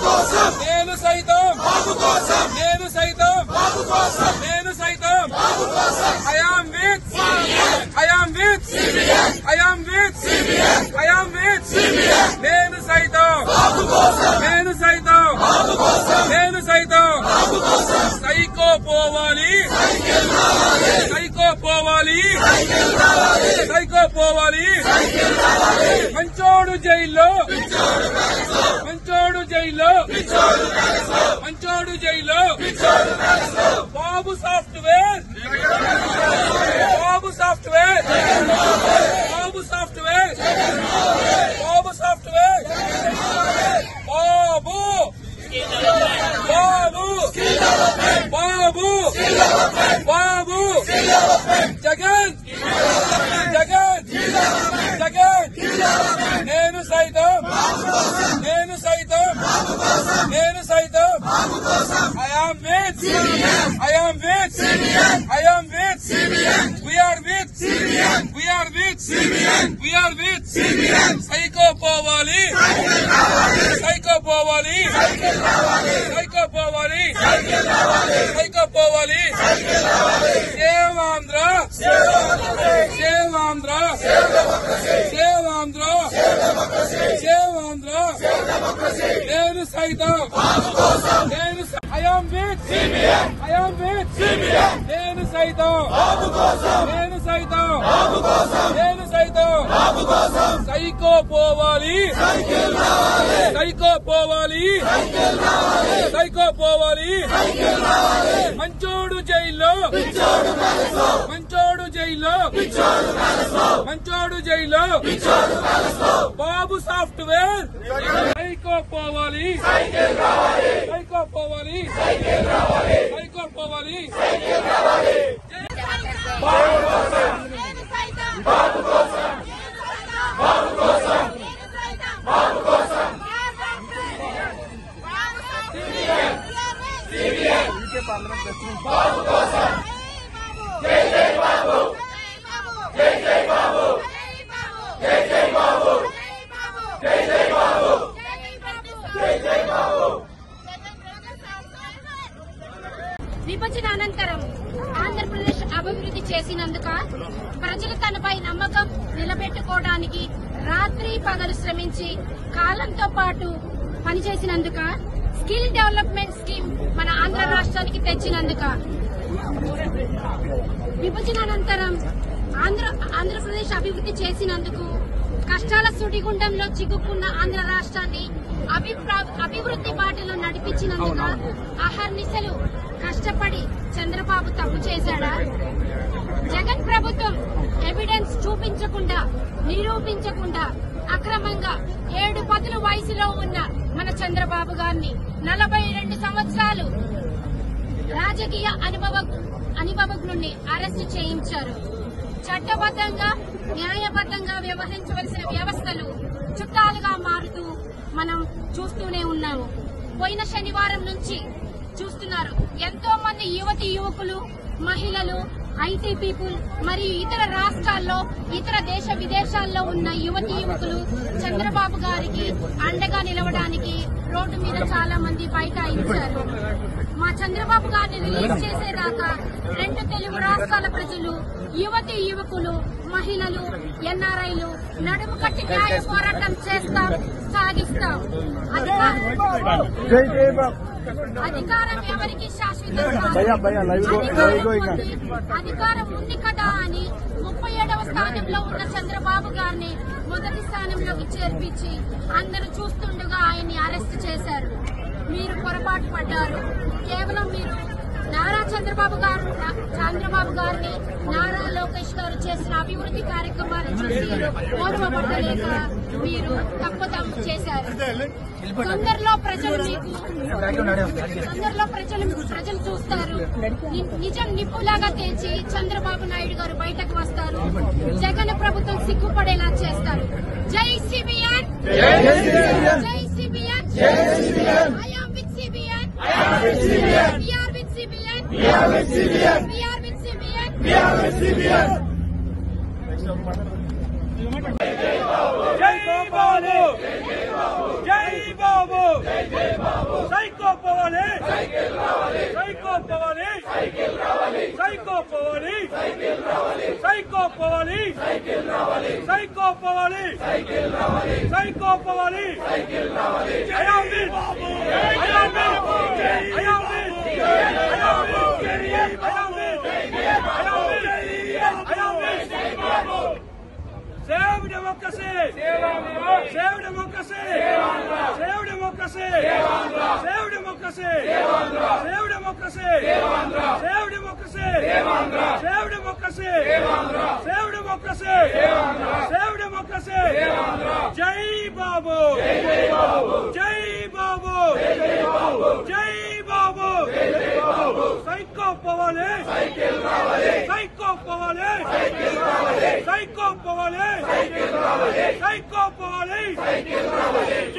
నేను సైతం I am with నేను సైతం సైకో పోవాలి మంచోడు జైల్లో బాబు సాఫ్ట్వేర్ బాబు జగన్ నేను సైతం I am with సైకో పోవాలి సేవ్ ఆంధ్ర నేను సైతం I am with నేను సైతం సైకో పోవాలి మంచోడు జైల్లో బాబు సాఫ్ట్వేర్ సైకో పోవాలి విభజన అనంతరం ఆంధ్రప్రదేశ్ అభివృద్ధి చేసినందుక ప్రజలు తనపై నమ్మకం నిలబెట్టుకోవడానికి రాత్రి పగలు శ్రమించి కాలంతో పాటు పనిచేసినందుక స్కిల్ డెవలప్మెంట్ స్కీమ్ మన ఆంధ్ర రాష్ట్రానికి తెచ్చినందుక విభజన అనంతరం ఆంధ్రప్రదేశ్ అభివృద్ధి చేసినందుకు కష్టాల సుడిగుండంలో చిక్కుకున్న ఆంధ్ర రాష్ట్రాన్ని అభివృద్ధి బాటలో నడిపించినందుక అహర్నిశలు కష్టపడి చంద్రబాబు తప్పు చేశాడా? జగన్ ప్రభుత్వం ఎవిడెన్స్ చూపించకుండా నిరూపించకుండా అక్రమంగా 7 పదుల వయసులో ఉన్న మన చంద్రబాబు గారిని 42 సంవత్సరాలు రాజకీయ అనుభవజ్ఞుణ్ణి అరెస్టు చేయించారు. చట్టబద్దంగా న్యాయబద్దంగా వ్యవహరించవలసిన వ్యవస్థలు చుట్టాలుగా మారుతూ మనం చూస్తూనే ఉన్నాము. పోయిన శనివారం నుంచి చూస్తున్నారు ఎంతో మంది యువకులు మహిళలు ఐటీ పీపుల్ మరియు ఇతర రాష్ట్రాల్లో ఇతర దేశ విదేశాల్లో ఉన్న యువకులు చంద్రబాబు గారికి అండగా నిలవడానికి రోడ్డు మీద చాలా మంది బైఠాయించారు. మా చంద్రబాబు గారిని రిలీజ్ చేసేదాకా 2 తెలుగు రాష్ట్రాల ప్రజలు యువకులు మహిళలు ఎన్ఆర్ఐలు నడుము కట్టి న్యాయ పోరాటం సాగిస్తాం. అధికారం ఎవరికి శాశ్వతం అధికారం ఉంది కదా అని 37వ స్థానంలో ఉన్న చంద్రబాబు గారిని మొదటి స్థానంలోకి చేర్పించి అందరూ చూస్తుండగా ఆయన్ని అరెస్ట్ చేశారు. మీరు పొరపాటు పడ్డారు. కేవలం మీరు నారా చంద్రబాబు గారిని నారా లోకేష్ గారు చేసిన అభివృద్ధి కార్యక్రమాలను చూసి ఓర్వబట్టలేక మీరు తప్పు చేశారు. తొందరలో ప్రజలు చూస్తారు. నిజం నిప్పులాగా తేల్చి చంద్రబాబు నాయుడు గారు బయటకు వస్తారు. జగన్ ప్రభుత్వం సిగ్గుపడేలా చేస్తారు. జై సిబిఎన్, జై CBN, I am with CBN, we are with CBN, we are with CBN, we are with CBN, we are with CBN. జై బాబు, జై బాబు, జై బాబు, జై బాబు. సైకో పోవాలి సైకో పోవాలి సైకో పోవాలి సైకో పోవాలి సైకో పోవాలి Save democracy! Save democracy! Save democracy! Save democracy! Save democracy! Save democracy! Save democracy! Save democracy! Save democracy! Jai Babu! Jai Babu! Jai Babu! Psycho Pawale! Psycho Pawale! Psycho Pawale! Psycho Pawale!